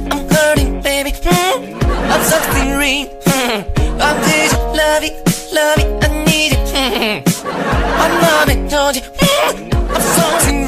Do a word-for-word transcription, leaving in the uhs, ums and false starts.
I'm hurting, baby. mm. I'm something real. mm. I need you, love it, love it, I need it. mm. My mommy told you mm. I'm something